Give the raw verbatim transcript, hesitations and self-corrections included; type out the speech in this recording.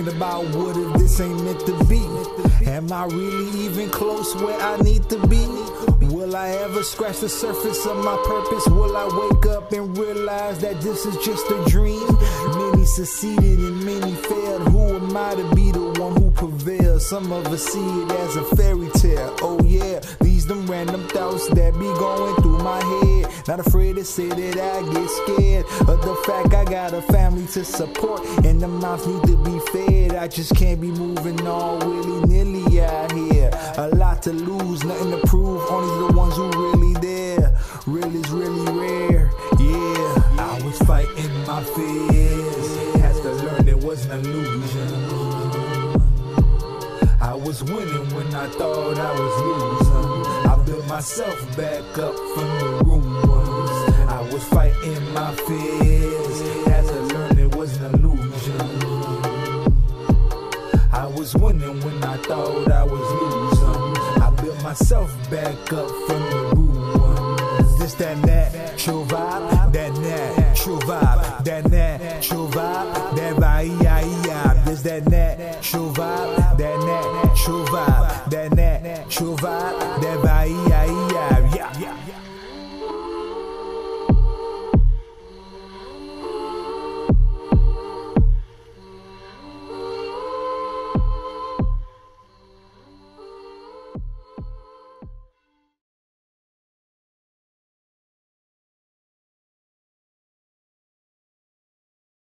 thinking about what if this ain't meant to be? Am I really even close where I need to be? Will I ever scratch the surface of my purpose? Will I wake up and realize that this is just a dream? Many succeeded and many failed. Who am I to be the one who prevails? Some of us see it as a fairy tale. Oh yeah, these them random thoughts that be going through my head. Not afraid to say that I get scared of the fact I got a family to support and the mouths need to be fed. I just can't be moving all willy-nilly out here. A lot to lose, nothing to prove, only the ones who really there. Real is really rare, yeah. I was fighting my fears, had to learn it was an illusion. I was winning when I thought I was losing. I built myself back up from the rumors. I was fighting my fears, had to learn it was an illusion. I was winning when I thought I was losing. I built myself back up from the ruins. This that natural vibe, that natural vibe, that natural vibe, that vibe. This that natural vibe, that natural vibe, that natural vibe, that